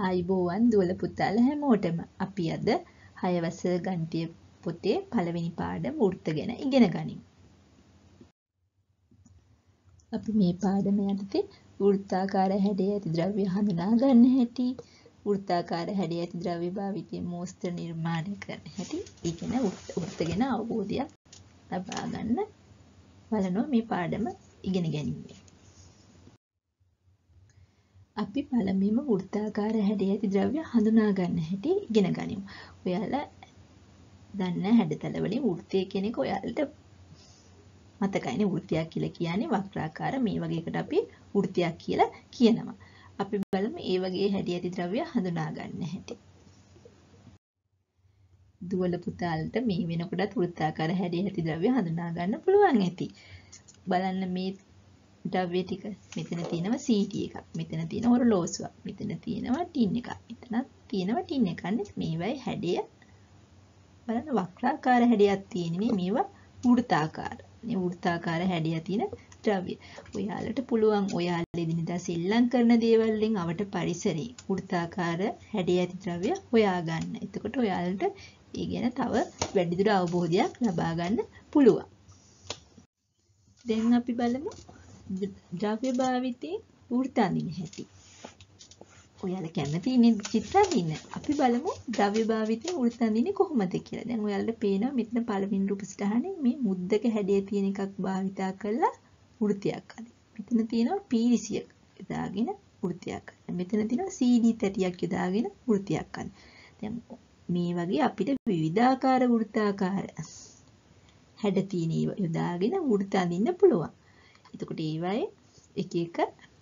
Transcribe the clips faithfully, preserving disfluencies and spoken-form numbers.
ආයුබෝවන් දුවල පුතාලා හැමෝටම. අපි අද හය වසර ගණිතය පොතේ පළවෙනි පාඩම වෘත්ත ගැන ඉගෙන ගනිමු. අපි මේ පාඩම යටතේ වෘත්තාකාර හැඩය ඇති ද්‍රව්‍ය හඳුනා ගන්න හැටි, වෘත්තාකාර හැඩය ඇති ද්‍රව්‍ය භාවිතයෙන් මෝස්තර නිර්මාණය කරන හැටි, ඒ කියන වෘත්ත ගැන අවබෝධයක් ලබා ගන්න බලනවා මේ පාඩම ඉගෙන ගැනීමෙන්. අපි පළමුවෙන්ම වෘත්තාකාර හැඩය ඇති ද්‍රව්‍ය හඳුනා ගන්න හැටි ඉගෙන ගනිමු. ඔයාලා දන්න හැඩතල වලින් වෘත්තය කියන එක ඔයාලට මතකයිනේ. වෘත්තයක් කියලා කියන්නේ වක්‍රාකාර මේ වගේ එකට අපි වෘත්තයක් කියලා කියනවා. අපි බලමු ඒ වගේ හැඩය ඇති ද්‍රව්‍ය හඳුනා ගන්න හැටි. දුවල පුතාලට මේ වෙනකොටත් වෘත්තාකාර හැඩය ඇති ද්‍රව්‍ය හඳුනා ගන්න පුළුවන් ඇති. බලන්න මේ ද්‍රව්‍ය ටික මෙතන තියෙනවා සීටි එකක්, මෙතන තියෙනවා ඔරලෝසුවක්, මෙතන තියෙනවා ටින් එකක්, මෙතන තියෙනවා ටින් එකක්. මේවයි හැඩය බලන්න වක්‍රාකාර හැඩයක් තියෙන්නේ. මේවා වෘත්තාකාර. මේ වෘත්තාකාර හැඩය තියෙන ද්‍රව්‍ය. ඔයාලට පුළුවන් ඔයාලා එදිනෙදා සෙල්ලම් කරන දේවල් වලින් අවට පරිසරේ වෘත්තාකාර හැඩය ඇති ද්‍රව්‍ය හොයාගන්න. එතකොට ඔයාලට ඒ ගැන තව වැඩිදුර අවබෝධයක් ලබා ගන්න පුළුවන්. දැන් අපි බලමු ද්‍රව්‍ය භාවිතයේ වෘත්ත අඳින හැටි. ඔයාලා කැමති ඉන්නේ චිත්‍ර අඳින්න. අපි බලමු ද්‍රව්‍ය භාවිතයේ වෘත්ත අඳින්නේ කොහොමද කියලා. දැන් ඔයාලට පේනවා මෙතන පළවෙනි රූප සටහනේ මේ මුද්දක හැඩය තියෙන එකක් භාවිතා කරලා වෘත්තයක් අඳින්න. මෙතන තියෙනවා පීරිසියක් යොදාගෙන වෘත්තයක් අඳින්න. මෙතන තියෙනවා සීඩී තැටියක් යොදාගෙන වෘත්තයක් අඳින්න. දැන් මේ වගේ අපිට විවිධාකාර වෘත්තාකාර හැඩ තියෙන ඒවා යොදාගෙන වෘත්ත අඳින්න පුළුවන්. එතකොට ඒවයේ එක එක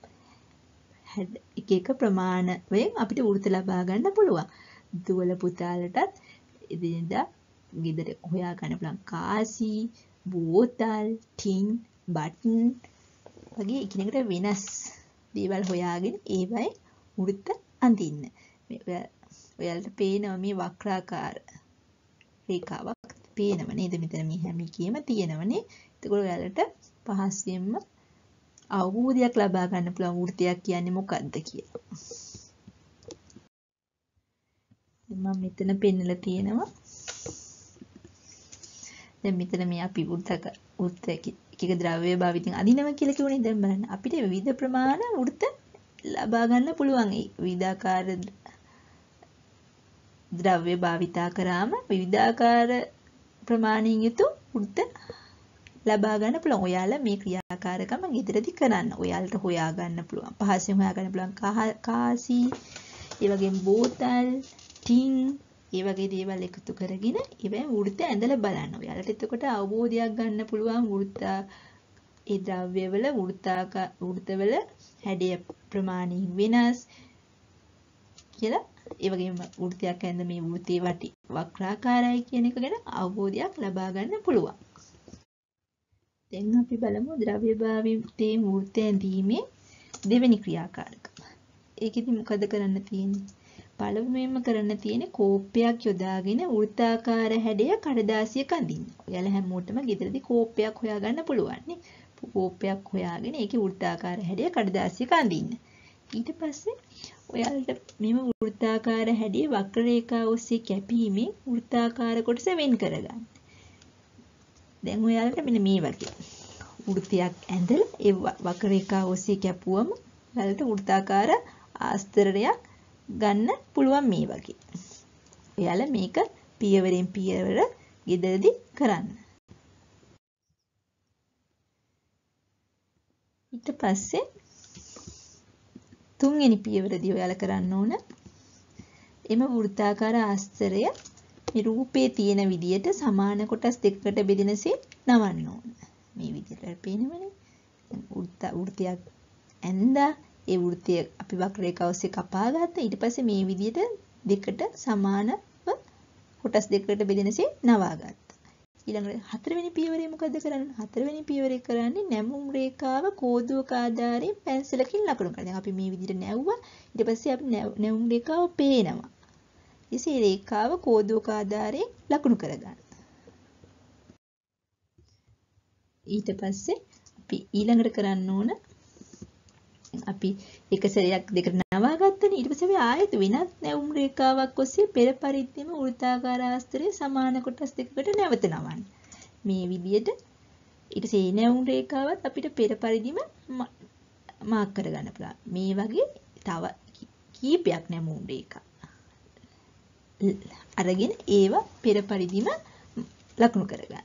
එක එක ප්‍රමාණ වලින් අපිට වෘත්ත ලබා ගන්න පුළුවන්. දුවල පුතාලටත් එදිනෙදා ගෙදර හොයා ගන්න පුළුවන් කාසි, බෝතල්, ටින්, බටන් වගේ එකිනෙකට වෙනස් දේවල් හොයාගෙන ඒවයේ වෘත්ත අඳින්න. ඔයාලට පේනවා මේ වක්‍රාකාර රේඛාවක් පේනව නේද? මෙතන මේ හැම එකෙම තියෙනවනේ. එතකොට ඔයාලට පහසුවෙන්ම අවබෝධයක් ලබා ගන්න පුළුවන් වෘත්තයක් කියන්නේ මොකක්ද කියලා. මම මෙතන පෙන්නලා තියෙනවා. දැන් මෙතන මේ අපි වෘත්තක වෘත්ත එක එක ද්‍රව්‍ය භාවිතයෙන් අදිනවා කියලා කිව්වනේ. දැන් බලන්න අපිට විවිධ ප්‍රමාණ වෘත්ත ලබා ගන්න පුළුවන්. ඒ විවිධාකාර ද්‍රව්‍ය භාවිතා කරාම විවිධාකාර ප්‍රමාණයෙන් යුතු වෘත්ත ලබා ගන්න පුළුවන්. ඔයාලා මේ ක්‍රියාකාරකම ගෙදරදී කරන්න. ඔයාලට හොයා ගන්න පුළුවන්. පහසෙන් හොයා ගන්න පුළුවන් කාසි, ඒ වගේම බෝතල්, ටින්, ඒ වගේ දේවල් එකතු කරගෙන ඒවෙන් වෘත්ත ඇඳලා බලන්න. ඔයාලට එතකොට අවබෝධයක් ගන්න පුළුවන් වෘත්ත ඒ ද්‍රව්‍යවල වෘත්තාකාර වෘත්තවල හැඩය ප්‍රමාණයෙන් වෙනස් කියලා. ඒ වගේම වෘත්තයක් ඇඳ මේ වෘත්තේ වටි වක්‍රාකාරයි කියන එක ගැන අවබෝධයක් ලබා ගන්න පුළුවන්. දැන් අපි බලමු ද්‍රව්‍ය භාවිතයේ වෘත්ත ඇඳීමේ දෙවෙනි ක්‍රියාකාරකම. ඒකෙදි මොකද කරන්න තියෙන්නේ? පළමුවෙන්ම කරන්න තියෙන්නේ කෝප්පයක් යොදාගෙන වෘත්තාකාර හැඩය කඩදාසියක අඳින්න. ඔයාලා හැමෝටම ගෙදරදී කෝප්පයක් හොයාගන්න පුළුවන් නේ. කෝප්පයක් හොයාගෙන ඒකේ වෘත්තාකාර හැඩය කඩදාසියක අඳින්න. ඊට පස්සේ ඔයාලට මෙම වෘත්තාකාර හැඩය වක්‍ර රේඛාව ඔස්සේ කැපීමෙන් වෘත්තාකාර කොටස වෙන් කරගන්න. දැන් ඔයාලට මෙන්න මේ වගේ වෘත්තයක් ඇඳලා ඒ වක්‍ර රේඛාව ඔස්සේ කැපුවම ඔයාලට වෘත්තාකාර ආස්තරයක් ගන්න පුළුවන් මේ වගේ. ඔයාලා මේක පියවරෙන් පියවර ගෙදරදී කරන්න. ඊට පස්සේ තුන්වෙනි පියවරදී ඔයාලා කරන්න ඕන එම වෘත්තාකාර ආස්තරය මේ රූපේ තියෙන විදියට සමාන කොටස් දෙකකට බෙදෙනසේ නවන්න ඕන. මේ විදියට පේනවනේ. වෘත්ත වෘත්තයක් ඇඳා ඒ වෘත්තය අපි වක්‍ර රේඛාව ඔස්සේ කපා ගත්තා. ඊට පස්සේ මේ විදියට දෙකට සමානව කොටස් දෙකකට බෙදෙනසේ නවා ගත්තා. ඊළඟට හතරවෙනි පියවරේ මොකද කරන්නේ? හතරවෙනි පියවරේ කරන්නේ නැමුම් රේඛාව කෝදුවක ආධාරයෙන් පැන්සලකින් ලකුණු කරනවා. දැන් අපි මේ විදියට නැවුවා. ඊට පස්සේ අපි නැමුම් රේඛාව පේනවා. ඉතින් මේ රේඛාව කෝදුවක ආධාරයෙන් ලකුණු කරගන්න. ඊට පස්සේ අපි ඊළඟට කරන්න ඕන අපි එක සැරයක් දෙකට නවා ගත්තනේ. ඊට පස්සේ අපි ආයෙත් වෙනත් නැවුම් රේඛාවක් ඔස්සේ පෙර පරිද්දෙම වෘත්තාකාර ආස්තරයේ සමාන කොටස් දෙකකට නැවත නවන්න. මේ විදිහට ඊට පස්සේ මේ නැවුම් රේඛාවත් අපිට පෙර පරිදිම මාක් කරගන්න පුළුවන්. මේ වගේ තව කීපයක් නැවුම් රේඛා අරගෙන ඒවා පෙර පරිදිම ලකුණු කරගන්න.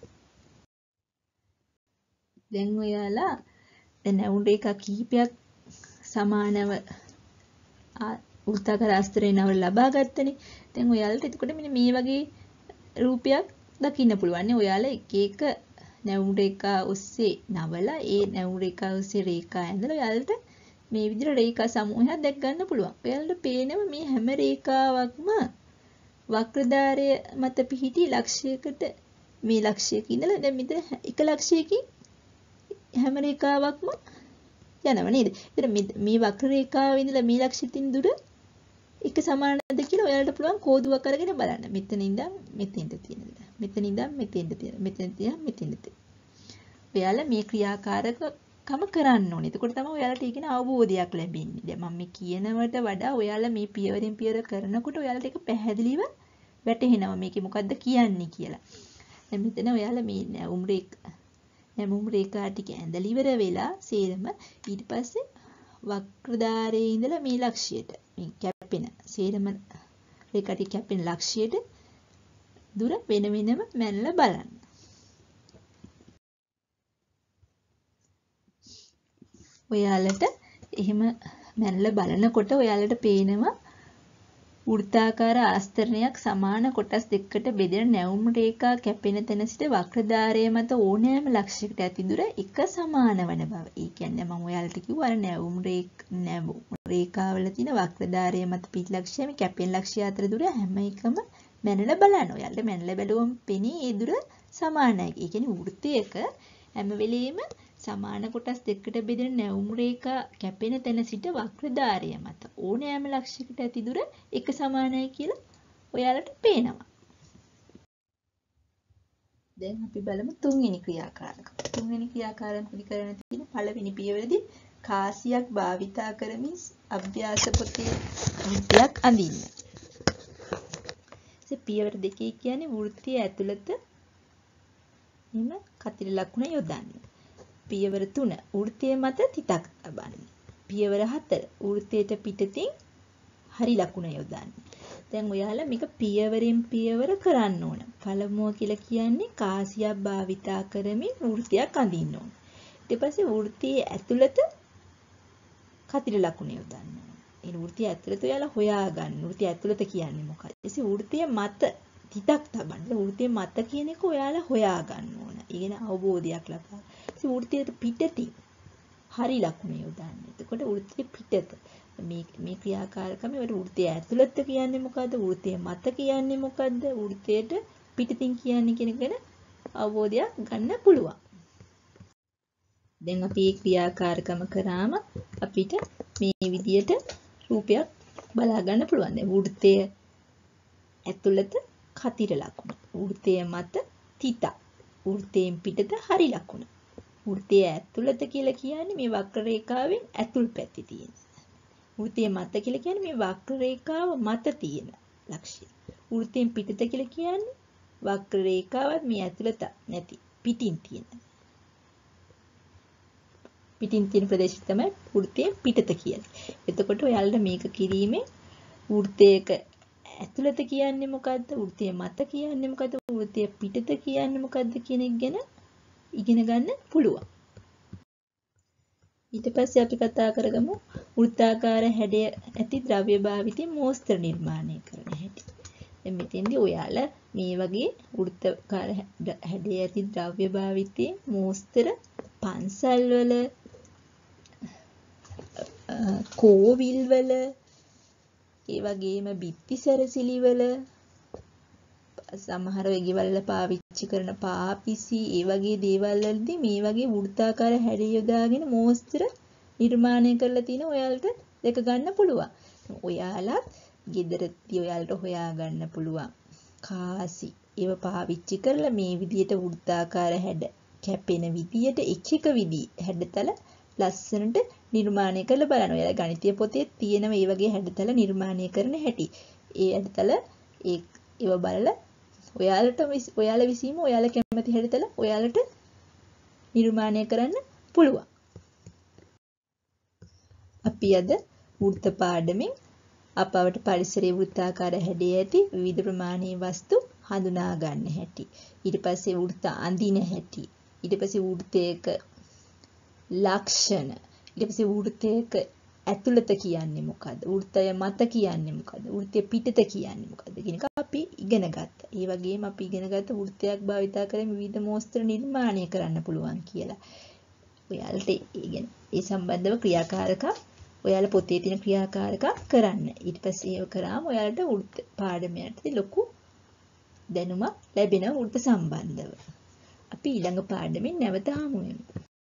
දැන් ඔයාලා දැන් නැවුම් රේඛා කීපයක් සමානව වෘත්තාකාර ආස්තරේ නව ලබා ගත්තනේ. දැන් ඔයාලට එතකොට මෙන්න මේ වගේ රූපයක් දකින්න පුළුවන් නේ. ඔයාලා එක එක නැවුම් රේඛා ඔස්සේ නවලා ඒ නැවුම් රේඛා ඔස්සේ රේඛා ඇඳලා ඔයාලට මේ විදිහට රේඛා සමූහයක් දැක් ගන්න පුළුවන්. ඔයාලට පේනවා මේ හැම රේඛාවක්ම වක්‍රධාරය මත පිහිටි ලක්ෂයකට මේ ලක්ෂයක ඉඳලා දැන් මෙතන එක ලක්ෂයකින් හැම රේඛාවක්ම යනවා නේද? ඒතර මේ වක්‍ර රේඛාවේ ඉඳලා මේ ලක්ෂිතින් දුර එක සමානද කියලා ඔයාලට පුළුවන් කෝදුවක් අරගෙන බලන්න. මෙතන ඉඳන් මෙතෙන්ට තියෙන දේ. මෙතන ඉඳන් මෙතෙන්ට තියෙන. මෙතෙන් තියෙන මෙතෙන්ට තියෙන. ඔයාලා මේ ක්‍රියාකාරකම කරන්න ඕනේ. එතකොට තමයි ඔයාලට ඒකේ අවබෝධයක් ලැබෙන්නේ. දැන් මම මේ කියනවට වඩා ඔයාලා මේ පියවරෙන් පියවර කරනකොට ඔයාලට ඒක පැහැදිලිව වැටහෙනවා මේකේ මොකද්ද කියන්නේ කියලා. දැන් මෙතන ඔයාලා මේ නැවුම් රේඛා නැවුම් රේඛා ටික ඇඳලා ඉවර වෙලා සේරම ඊට පස්සේ වක්‍රධාරයේ ඉඳලා මේ ලක්ෂයට මේ කැපෙන සේරම රේඛා ටික කැපෙන ලක්ෂයට දුර වෙන වෙනම මැනලා බලන්න. ඔයාලට එහෙම මැනලා බලනකොට ඔයාලට පේනවා වෘත්තාකාර ආස්තරණයක් සමාන කොටස් දෙකකට බෙදෙන නැවුම් රේඛා කැපෙන තැන සිට වක්‍රධාරය මත ඕනෑම ලක්ෂයකට ඇති දුර එක සමාන වන බව. ඒ කියන්නේ මම ඔයාලට කිව්වා අර නැවුම් නැවුම් රේඛාවල තියෙන වක්‍රධාරය මත පිට ලක්ෂය මේ කැපෙන ලක්ෂය අතර දුර හැම එකම මැනලා බලන්න. ඔයාලට මැනලා බැලුවම පෙනේ ඒ දුර සමානයි. ඒ කියන්නේ වෘත්තයක හැම වෙලෙම සමාන කොටස් දෙකකට බෙදෙන නැවුම් රේඛා කැපෙන තැන සිට වක්‍රධාරය මත ඕනෑම ලක්ෂයකට ඇති දුර එක සමානයි කියලා ඔයාලට පේනවා. දැන් අපි බලමු තුන්වෙනි ක්‍රියාකාරක. තුන්වෙනි ක්‍රියාකාරයෙන් පිළිකරන තියෙන පළවෙනි පියවරදී කාසියක් භාවිතා කරමින් අභ්‍යාස පොතේ වෘත්තයක් අඳින්න. ඒ පියවර දෙකේ කියන්නේ වෘත්තය ඇතුළත එම කතිර ලකුණ යොදන්න. පියවර තුන වෘත්තය මත තිතක් තබන්න. පියවර හතර වෘත්තයට පිටතින් හරි ලකුණ යොදන්න. දැන් ඔයාලා මේක පියවරෙන් පියවර කරන්න ඕන. පළමුව කියලා කියන්නේ කාසියක් භාවිතා කරමින් වෘත්තයක් අඳින්න ඕන. ඊට පස්සේ වෘත්තයේ ඇතුළත කතිර ලකුණ යොදන්න ඕන. ඒ වෘත්තය ඇතුළත ඔයාලා හොයාගන්න. වෘත්තය ඇතුළත කියන්නේ මොකක්ද? ඊට වෘත්තය මත තිතක් තබන්න. වෘත්තය මත කියන එක ඔයාලා හොයාගන්න ඕන. ඉගෙන අවබෝධයක් ලබා. ඊට වෘත්තයට පිටතින් හරි ලකුණ යොදන්න. එතකොට වෘත්තයේ පිටත මේ මේ ක්‍රියාකාරකම ඒකට වෘත්තය ඇතුළත කියන්නේ මොකද්ද? වෘත්තය මත කියන්නේ මොකද්ද? වෘත්තයට පිටතින් කියන්නේ කියන ගැන අවබෝධයක් ගන්න පුළුවන්. දැන් අපි මේ ක්‍රියාකාරකම කරාම අපිට මේ විදියට රූපයක් බලා ගන්න පුළුවන්. දැන් වෘත්තය ඇතුළත කතිර ලකුණ. වෘත්තය මත තිත. වෘත්තයෙන් පිටත හරි ලකුණ. වෘත්තය ඇතුළත කියලා කියන්නේ මේ වක්‍ර රේඛාවෙන් ඇතුල් පැත්තේ තියෙන. වෘත්තය මත කියලා කියන්නේ මේ වක්‍ර රේඛාව මත තියෙන ලක්ෂ්‍ය. වෘත්තයෙන් පිටත කියලා කියන්නේ වක්‍ර රේඛාවත් මේ ඇතුළත නැති පිටින් තියෙන. පිටින් තියෙන ප්‍රදේශය තමයි වෘත්තයෙන් පිටත කියන්නේ. එතකොට ඔයාලට මේක කිරීමේ වෘත්තයක ඇතුළත කියන්නේ මොකද්ද? වෘත්තය මත කියන්නේ මොකද්ද? වෘත්තය පිටත කියන්නේ මොකද්ද කියන එක ගැන ඉගෙන ගන්න පුළුවන්. ඊට පස්සේ අපි කතා කරගමු වෘත්තාකාර හැඩය ඇති ද්‍රව්‍ය භාවිතයෙන් මෝස්තර නිර්මාණය කරන හැටි. දැන් මෙතෙන්දී ඔයාලා මේ වගේ වෘත්තාකාර හැඩය ඇති ද්‍රව්‍ය භාවිතයෙන් මෝස්තර පන්සල් වල කෝවිල් වල ඒ වගේම බිත්ති සැරසිලි වල සමහර ගෙවල් පාවිච්චි කරන පාපිසි ඒ වගේ දේවල් වලදී මේ වගේ වෘත්තාකාර හැඩය යොදාගෙන මෝස්තර නිර්මාණය කරලා තියෙන ඔයාලට දැක ගන්න පුළුවන්. ඔයාලත් ගෙදරදී ඔයාලට හොයා ගන්න පුළුවන්. කාසි ඒව පාවිච්චි කරලා මේ විදියට වෘත්තාකාර හැඩ කැපෙන විදියට එක එක විදි හැඩතල ලස්සනට නිර්මාණය කරලා බලන්න. ඔයාලා ගණිතීය පොතේ තියෙන මේ වගේ හැඩතල නිර්මාණය කරන හැටි. ඒ හැඩතල ඒ ඒව බලලා ඔයාලට ඔයාලා විසීම ඔයාලා කැමති හැඩතල ඔයාලට නිර්මාණය කරන්න පුළුවන්. අපි අද වෘත්ත පාඩමෙන් අපවට පරිසරයේ වෘත්තාකාර හැඩය ඇති විවිධ ප්‍රමාණයේ වස්තු හඳුනා ගන්න හැටි. ඊට පස්සේ වෘත්ත අඳින හැටි. ඊට පස්සේ වෘත්තයක ලක්ෂණ. ඊට පස්සේ වෘත්තයක ඇතුළත කියන්නේ මොකද්ද? වෘත්තය මත කියන්නේ මොකද්ද? වෘත්තය පිටත කියන්නේ මොකද්ද? කියන එක අපි ඉගෙන ගත්තා. ඒ වගේම අපි ඉගෙන ගත්ත වෘත්තයක් භාවිතා කරමින් විවිධ මෝස්තර නිර්මාණය කරන්න පුළුවන් කියලා. ඔයාලට ඒ ඒ සම්බන්ධව ක්‍රියාකාරකම් ඔයාලා පොතේ තියෙන ක්‍රියාකාරකම් කරන්න. ඊට පස්සේ ඒව කරාම ඔයාලට වෘත්ත පාඩමයටදී ලොකු දැනුමක් ලැබෙනවා වෘත්ත සම්බන්ධව. අපි ඊළඟ පාඩමෙන් නැවත හමු වෙමු.